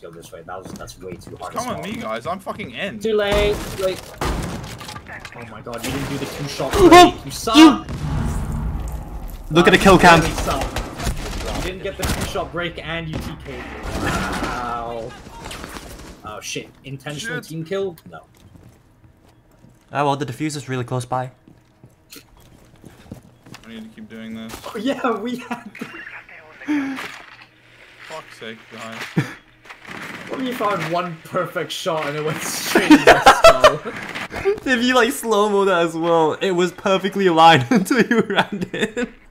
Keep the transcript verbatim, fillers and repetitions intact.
go this way. That was that's way too hard. Come on me, guys. I'm fucking in. Too late. Too late. Oh my god, you didn't do the two shot break. You suck. You... Look wow, at the kill cam. Really you didn't get the two shot break and you T K'd. Wow. Oh shit. Intentional shit. Team kill? No. Oh well, the diffuser's really close by. I need to keep doing this. Oh yeah, we had. Fuck's sake, guys. What if you found one perfect shot and it went straight in the skull? If you like slow-mo that as well, it was perfectly aligned until you ran in.